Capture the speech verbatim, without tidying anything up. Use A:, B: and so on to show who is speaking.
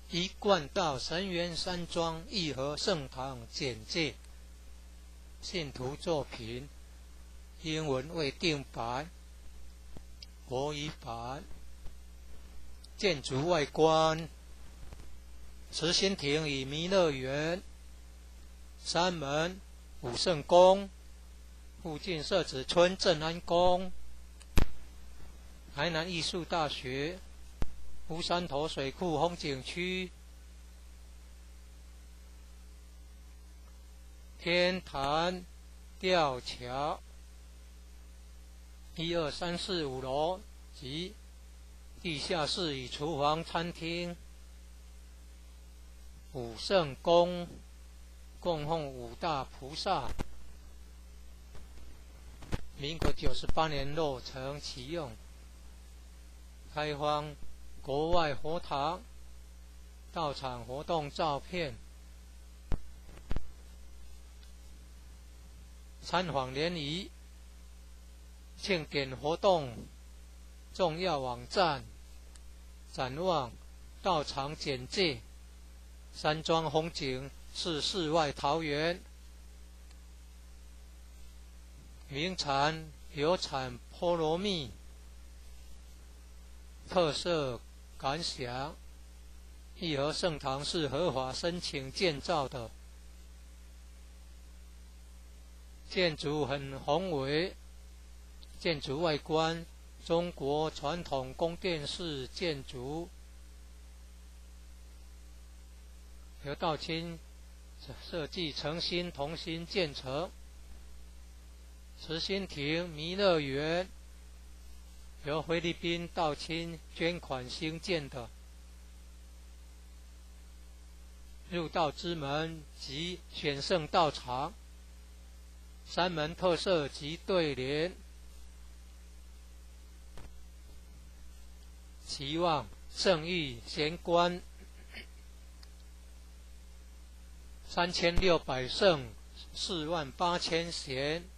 A: 一贯道神源山庄义和圣堂简介，信徒作品，英文未定版，国语版。建筑外观，慈心亭与弥勒园，山门武圣宫，附近社子村正安宫，台南艺术大学，乌山头水库风景区，天坛吊桥，一二三四五楼及地下室与厨房餐厅，武圣宫供奉五大菩萨，民国九十八年落成启用，开荒国外佛堂，道场活动照片，参访联谊，庆典活动重要网站，展望道场简介，山庄风景是世外桃源，名产有产菠萝蜜，特色感想，义和圣堂是合法申请建造的，建筑很宏伟，建筑外观中国传统宫殿式建筑，由道清设计诚心同心建成。慈心亭弥勒园由菲律宾道清捐款兴建的，入道之门及选圣道场，山门特色及对联，期望圣誉贤官，三千六百圣，四万八千贤。